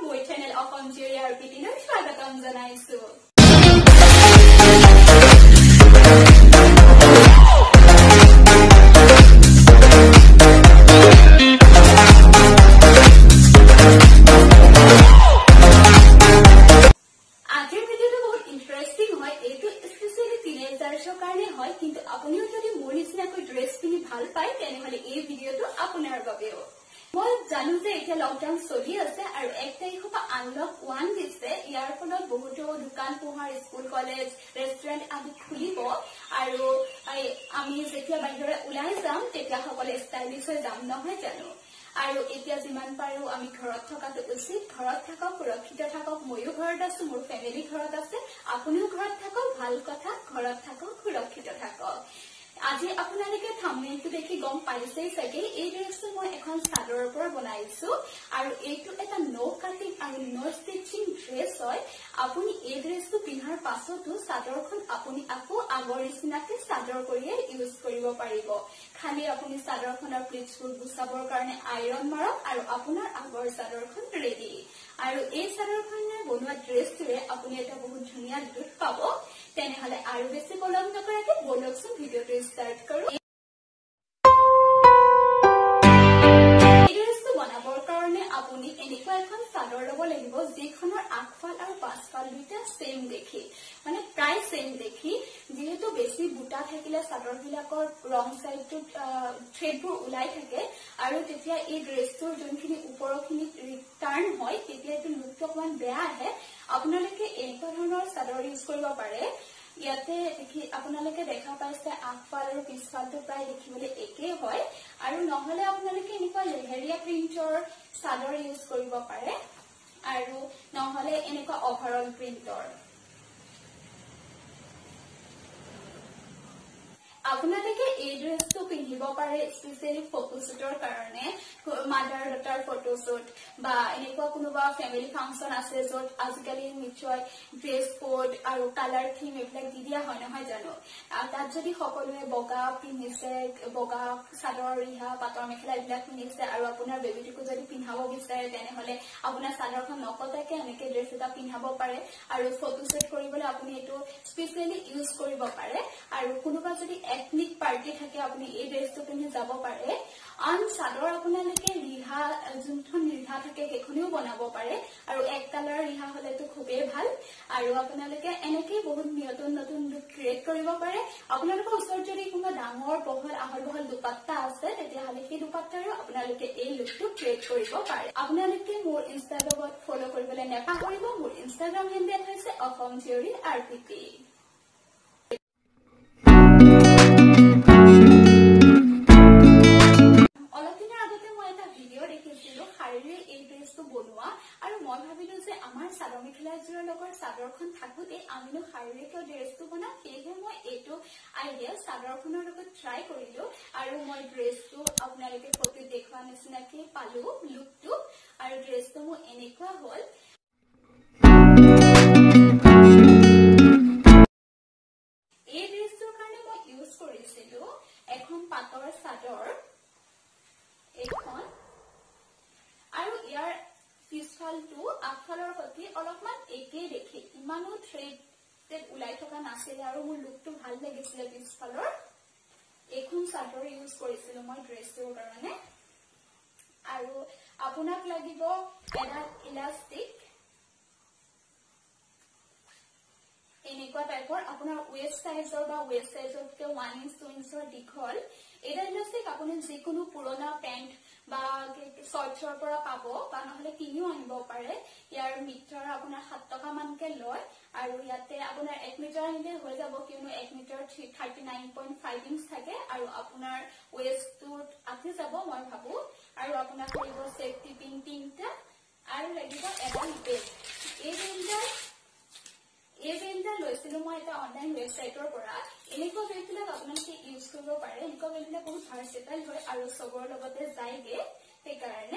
মোৰ চেনেল অসম জীয়ৰী আৰু পিটিলৈ স্বাগতম জনাইছো। আজিৰ ভিডিঅ'টো বহুত ইন্টাৰেষ্টিং হয়। এইটো স্পেচিয়েলি টিনেজাৰ্ছৰ কাৰণে হয়, কিন্তু আপুনিও যদি মোৰ নিচিনাকৈ ড্ৰেছ পিন্ধি ভাল পায় তেনেহলে এই ভিডিঅ'টো আপোনাৰ বাবেও। মই জানো যে এতিয়া লকডাউন চলি আছে আৰু 1 তাৰিখৰ পৰা আনলক 1 দিছে। ইয়াৰ ফলত বহুতো দোকান পোহাৰ, স্কুল, কলেজ, ৰেষ্টুৰেণ্ট আদি খুলিব আৰু আমি যেতিয়া বাহিৰলৈ ওলাই যাম তেতিয়া সকলে ষ্টাইলিছ হৈ যাম, নহয় জানো? আৰু এতিয়া যিমান পাৰো আমি ঘৰত থকাটো উচিত। ঘৰত থাকক, সুৰক্ষিত থাকক। ময়ো ঘৰত আছো, মোৰ ফেমিলি ঘৰত আছে, আপুনিও ঘৰত থাকক, ভাল কথা। ঘৰত থাকক, সুৰক্ষিত থাকক। আজি আপোনালোকে থাম্বনেইলটো দেখি গম পাইছেই চাগে, এই ড্ৰেছটো মই এখন চাদৰৰ পৰা বনাইছো আৰু এইটো এটা নো কাটিং আৰু নো ষ্টিচিং ড্ৰেছ হয়। আপুনি এই ড্ৰেছটো পিন্ধাৰ পাছতো চাদৰখন আপুনি আকৌ আগৰ নিচিনাকে চাদৰ কৰিয়ে ইউজ কৰিব পাৰিব। খালি আপুনি চাদৰখনৰ প্লিটছবোৰ গুচাবৰ কাৰণে আইৰণ মাৰক আৰু আপোনাৰ আগৰ চাদৰখন ৰেডি। আৰু এই চাদৰখনে বনোৱা ড্ৰেছটোৰে আপুনি এটা বহুত ধুনীয়া লুক পাব। তেনেহলে আৰু বেছি পলম নকৰাকে বলকচোন ভিডিঅ'টো ষ্টাৰ্ট কৰো। এই ড্ৰেছটো বনাবৰ কাৰণে আপুনি এনেকুৱা এখন চাদৰ ল'ব লাগিব যিখনৰ আগফাল আৰু পাছফাল দুইটা সেম দেখি, মানে প্ৰায় সেম দেখি। যিহেতু বেছি বুটা থাকিলে চাদৰ বিলাকৰ ৰং চাইডটো থ্ৰেডবোৰ ওলাই থাকে আৰু তেতিয়া এই ড্ৰেছটোৰ যোনখিনি ওপৰখিনি ৰিটাৰ্ণ হয় তেতিয়া এইটো লুকটো অকমান বেয়া আহে। আপোনালোকে এনেকুৱা ধৰণৰ চাদৰ ইউজ কৰিব পাৰে। ইয়াতে আপোনালোকে দেখা পাইছে আগফাল আৰু পিছফালটো প্ৰায় দেখিবলৈ একেই হয়। আৰু নহলে আপোনালোকে এনেকুৱা লেহেৰীয়া প্ৰিন্টৰ চাদৰ ইউজ কৰিব পাৰে আৰু নহলে এনেকুৱা অভাৰঅল প্ৰিন্টৰ। আপোনালোকে এই ড্ৰেছটো পিন্ধিব পাৰে স্পেচিয়েলি ফটোশ্বুটৰ কাৰণে, মাদাৰ ডটাৰ ফটোশ্বুট বা এনেকুৱা কোনোবা ফেমিলি ফাংচন আছে য'ত আজিকালি নিশ্চয় ড্ৰেছ কোড আৰু কালাৰ থিম এইবিলাক দি দিয়া হয়, নহয় জানো? তাত যদি সকলোৱে বগা পিন্ধিছে, বগা চাদৰ, ৰিহা, পাটৰ মেখেলা এইবিলাক পিন্ধিছে আৰু আপোনাৰ বেবীটোকো যদি পিন্ধাব বিচাৰে তেনেহলে আপোনাৰ চাদৰখন নকটাকে এনেকে ড্ৰেছ এটা পিন্ধাব পাৰে আৰু ফটোশ্বুট কৰিবলৈ আপুনি এইটো স্পেচিয়েলি ইউজ কৰিব পাৰে। আৰু কোনোবা যদি এথনিক পাৰ্টি থাকে আপুনি এই ড্ৰেছটো পিন্ধি যাব পাৰে। আন চাদৰ আপোনালোকে ৰিহা, যোনখন ৰিহা থাকে সেইখনেও বনাব পাৰে আৰু এক কালাৰ ৰিহা হলেতো খুবেই ভাল। আৰু আপোনালোকে এনেকেই বহুত নতুন নতুন লুক ক্ৰিয়েট কৰিব পাৰে। আপোনালোকৰ ওচৰত যদি কোনোবা ডাঙৰ বহল আহল বহল দুপাট্টা আছে তেতিয়াহলে সেই দুপাট্টাৰো আপোনালোকে এই লুকটো ক্ৰিয়েট কৰিব পাৰে। আপোনালোকে মোৰ ইনষ্টাগ্ৰামত ফলো কৰিবলৈ নাপাহৰিব। মোৰ ইনষ্টাগ্ৰাম হেণ্ডেল হৈছে অসম জীয়ৰী RPT। বনোৱা আৰু মই ভাবিলো যে আমাৰ চাদৰ মেখেলাযোৰৰ লগত চাদৰখন থাকোতে আমিনো শাৰীৰিক ড্ৰেছটো বনাম। সেয়েহে মই এইটো আইডিয়া চাদৰখনৰ লগত ট্ৰাই কৰিলো আৰু মই ড্ৰেছটো আপোনালোকে ফটোত দেখুওৱা নিচিনাকে পালো লুকটো। আৰু ড্ৰেছটো মোৰ এনেকুৱা হল। এই ড্ৰেছটোৰ কাৰণে মই ইউজ কৰিছিলো এখন পাটৰ চাদৰ, এইখন, আৰু ইয়াৰ পিছফালটো আগফালৰ সৈতে অলপমান একেই দেখি, ইমানো থ্ৰেড ওলাই থকা নাছিলে আৰু মোৰ লুকটো ভাল লাগিছিলে পিছফালৰ। এইখন চাদৰ ইউজ কৰিছিলো মই ড্ৰেছটোৰ কাৰণে। আৰু আপোনাক লাগিব এডাল ইলাষ্টিক, এনেকুৱা টাইপৰ আপোনাৰ ৱেষ্ট চাইজৰ বা ৱেষ্ট চাইজতকে 1 ইঞ্চ 2 ইঞ্চৰ দীঘল। এইডাল ইলাষ্টিক আপুনি যিকোনো পুৰণা পেণ্ট বা শৰ্টছৰ পৰা পাব বা নহলে কিনিও আনিব পাৰে। ইয়াৰ মিটাৰ আপোনাৰ 7 টকা মানকে লয় আৰু ইয়াতে আপোনাৰ 1 মিটাৰ আনিলে হৈ যাব, কিয়নো 1 মিটাৰ 39.5 ইঞ্চ থাকে আৰু আপোনাৰ ৱেষ্টটোত আহি যাব মই ভাবো। আৰু আপোনাক লাগিব সেফটি পিন 3টা আৰু লাগিব এডাল বেল্ট। এই বেল্টডাল লৈছিলো মই এটা অনলাইন ৱেবছাইটৰ পৰা। এনেকুৱা বেল্টবিলাক আপোনালোকে ইউজ কৰিব পাৰে। এনেকুৱা বেল্টবিলাক বহুত ভাৰ্চেটাইল হয় আৰু চবৰ লগতে যায়গে, সেইকাৰণে।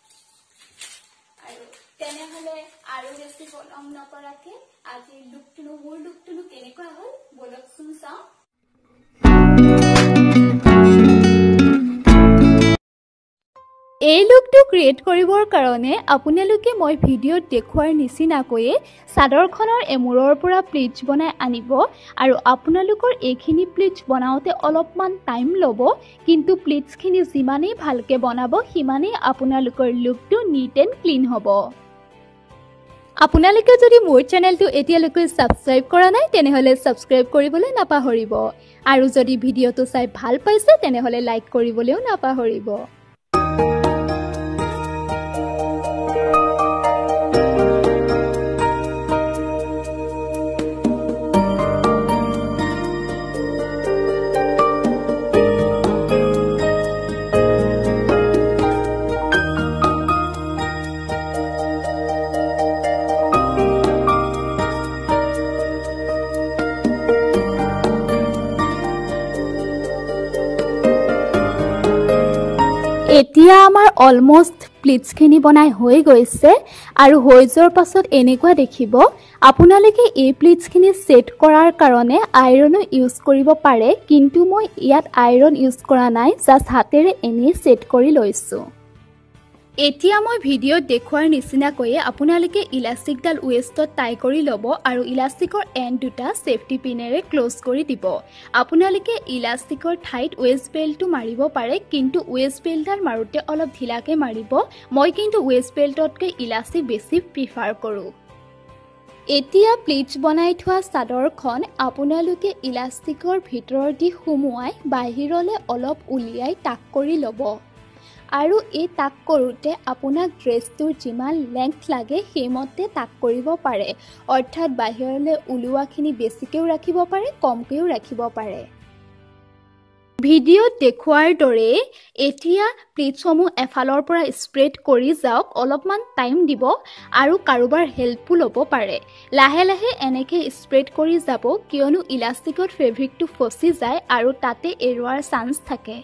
আৰু তেনেহলে আৰু বেছি পলম নকৰাকে আজিৰ লুকটো, মোৰ লুকটো কেনেকুৱা হল বলকচোন চাওঁ। এই লুকটো ক্ৰিয়েট কৰিবৰ কাৰণে আপোনালোকে মই ভিডিঅ'ত দেখুৱাৰ নিচিনাকৈ চাদৰখনৰ এমূৰৰ পৰা প্লিটছ বনাই আনিব আৰু আপোনালোকৰ এইখিনি প্লিটছ বনাওঁতে অলপমান টাইম ল'ব কিন্তু প্লিটছখিনি যিমানেই ভালকৈ বনাব সিমানেই আপোনালোকৰ লুকটো নিট এণ্ড ক্লিন হ'ব। আপোনালোকে যদি মোৰ চেনেলটো এতিয়ালৈকে সাবস্ক্ৰাইব কৰা নাই তেনেহলে সাবস্ক্ৰাইব কৰিবলৈ নাপাহৰিব আৰু যদি ভিডিঅ'টো চাই ভাল পাইছে তেনেহলে লাইক কৰিবলৈও নাপাহৰিব। এতিয়া আমাৰ অলমোস্ট প্লিটছখিনি বনাই হৈ গৈছে আৰু হৈ যোৱাৰ পাছত এনেকুৱা দেখিব। আপোনালোকে এই প্লিটছখিনি সেট কৰাৰ কাৰণে আইৰনো ইউজ কৰিব পাৰে কিন্তু মই ইয়াত আইৰন ইউজ কৰা নাই, জাস্ট হাতেৰে এনেই সেট কৰি লৈছো। এতিয়া মই ভিডিঅ'ত দেখুৱাৰ নিচিনাকৈ আপোনালোকে ইলাষ্টিকডাল ওয়েষ্টত টাই কৰি ল'ব আৰু ইলাষ্টিকৰ এণ্ড দুটা সেফটি পিনেৰে ক্লোজ কৰি দিব। আপোনালোকে ইলাষ্টিকৰ ঠাইত ওয়েষ্ট বেল্টটো মাৰিব পাৰে কিন্তু ওয়েষ্ট বেল্টডাল মাৰোতে অলপ ঢিলাকে মাৰিব। মই কিন্তু ওয়েষ্ট বেল্টতকৈ ইলাষ্টিক বেছি প্ৰিফাৰ কৰোঁ। এতিয়া প্লিটছ বনাই থোৱা চাদৰখন আপোনালোকে ইলাষ্টিকৰ ভিতৰৰ দি সুমুৱাই বাহিৰলৈ অলপ উলিয়াই টাক কৰি ল'ব আৰু এই টাক কৰোঁতে আপোনাক ড্ৰেছটোৰ যিমান লেংথ লাগে সেইমতে টাক কৰিব পাৰে, অৰ্থাৎ বাহিৰলৈ ওলোৱাখিনি বেছিকৈও ৰাখিব পাৰে কমকৈও ৰাখিব পাৰে। ভিডিঅ'ত দেখুৱাৰ দৰে এতিয়া প্লিটছসমূহ এফালৰ পৰা স্প্ৰেড কৰি যাওক, অলপমান টাইম দিব আৰু কাৰোবাৰ হেল্পো ল'ব পাৰে। লাহে লাহে এনেকৈ স্প্ৰেড কৰি যাব কিয়নো ইলাষ্টিকত ফেব্ৰিকটো ফচি যায় আৰু তাতে এৰুৱাৰ চান্স থাকে।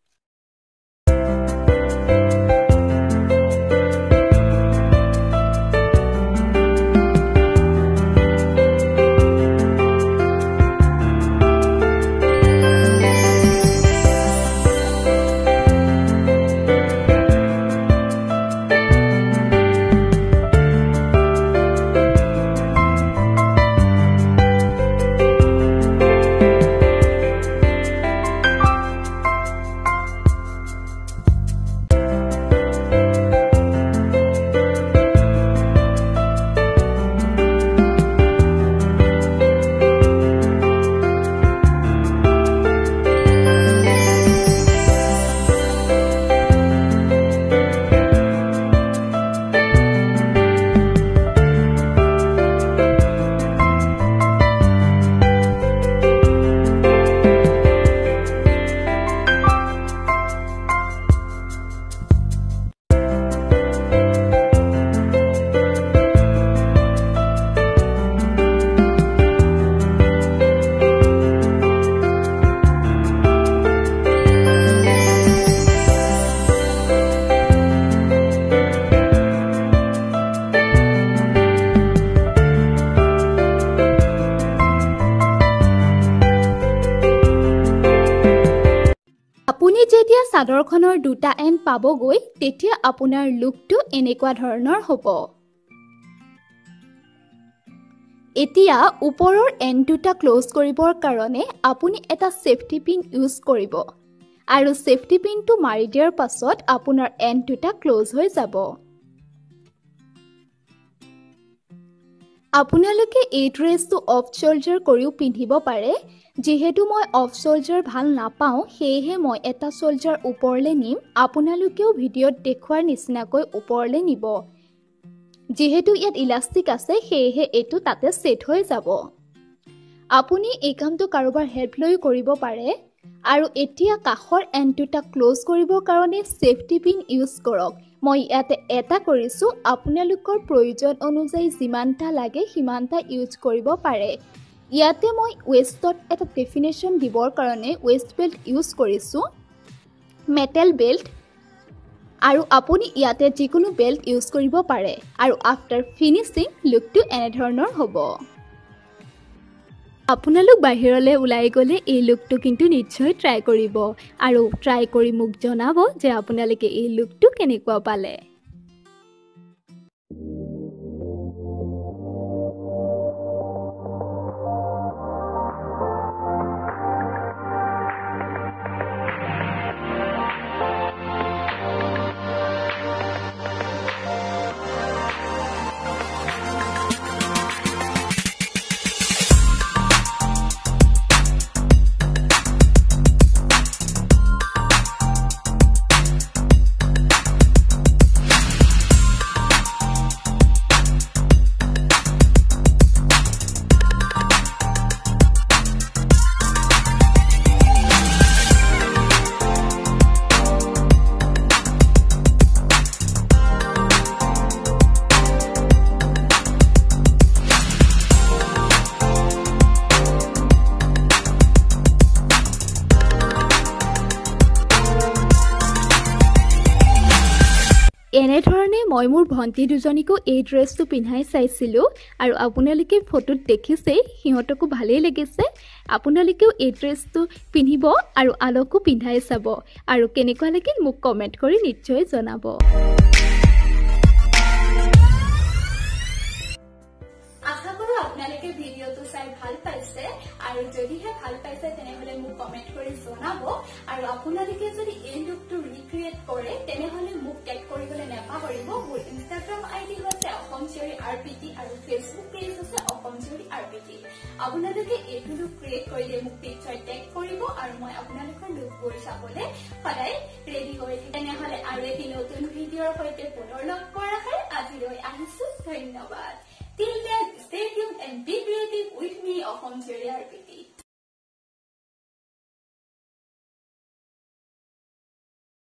আপুনি যেতিয়া চাদৰখনৰ দুটা এণ্ড পাবগৈ তেতিয়া আপোনাৰ লুকটো এনেকুৱা ধৰণৰ হ'ব। এতিয়া ওপৰৰ এণ্ড দুটা ক্লোজ কৰিবৰ কাৰণে আপুনি এটা সেফটি পিন ইউজ কৰিব আৰু সেফটি পিনটো মাৰি দিয়াৰ পাছত আপোনাৰ এণ্ড দুটা ক্লোজ হৈ যাব। আপোনালোকে এই ড্ৰেছটো অফ শোল্ডাৰ কৰিও পিন্ধিব পাৰে। যিহেতু মই অফ শোল্ডাৰ ভাল নাপাওঁ সেয়েহে মই এটা শোল্ডাৰ ওপৰলৈ নিম। আপোনালোকেও ভিডিঅ'ত দেখুৱাৰ নিচিনাকৈ ওপৰলৈ নিব। যেহেতু ইয়াত ইলাষ্টিক আছে সেয়েহে এইটো তাতে সেট হৈ যাব। আপুনি এই কামটো কাৰোবাৰ হেল্প লৈ কৰিব পাৰে আৰু এতিয়া কাষৰ এণ্ড দুটা ক্লোজ কৰিবৰ কাৰণে সেফটি পিন ইউজ কৰক। মই ইয়াতে এটা কৰিছো, আপোনালোকৰ প্ৰয়োজন অনুযায়ী যিমানটা লাগে সিমানটা ইউজ কৰিব পাৰে। ইয়াতে মই ওয়েষ্টত এটা ডেফিনেশ্যন দিবৰ কাৰণে ওয়েষ্ট বেল্ট ইউজ কৰিছো, মেটেল বেল্ট, আৰু আপুনি ইয়াতে যিকোনো বেল্ট ইউজ কৰিব পাৰে আৰু আফটাৰ ফিনিশিং লুকটো এনে ধৰণৰ হ'ব। আপোনালোক বাহিৰলৈ ওলাই গ'লে এই লুকটো কিন্তু নিশ্চয় ট্ৰাই কৰিব আৰু ট্ৰাই কৰি মোক জনাব যে আপোনালোকে এই লুকটো কেনেকুৱা পালে। এনেধৰণে মই মোৰ ভণ্টি দুজনীকো এই ড্ৰেছটো পিন্ধাই চাইছিলো আৰু আপোনালোকে ফটোত দেখিছে সিহঁতকো ভালেই লাগিছে। আপোনালোকেও এই ড্ৰেছটো পিন্ধিব আৰু আলোকো পিন্ধাই চাব আৰু কেনেকুৱা লাগিল মোক কমেন্ট কৰি নিশ্চয় জনাব। আশা কৰো আপোনালোকে ভিডিঅ'টো চাই ভাল পাইছে আৰু যদিহে ভাল পাইছে তেনেহলে মোক কমেন্ট কৰি জনাব আৰু আপোনালোকে যদি এই লুকটো ৰিক্ৰিয়েট কৰে তেনেহলে মোক টেগ কৰিবলৈ নাপাহৰিব। মোৰ ইনষ্টাগ্ৰাম আইডি হৈছে অসমচিয়ৰী RPT আৰু ফেচবুক পেজ হৈছে অসমচিয়ৰী RPT। আপোনালোকে এইটো লুক ক্ৰিয়েট কৰিলে মোক নিশ্চয় টেগ কৰিব আৰু মই আপোনালোকৰ লুকবোৰ চাবলৈ সদায় ৰেডি হৈ থাকিম। তেনেহলে আৰু এটি নতুন ভিডিঅ'ৰ সৈতে পুনৰ লগ পোৱাৰ আশাৰে আজিলৈ আহিছো। ধন্যবাদ।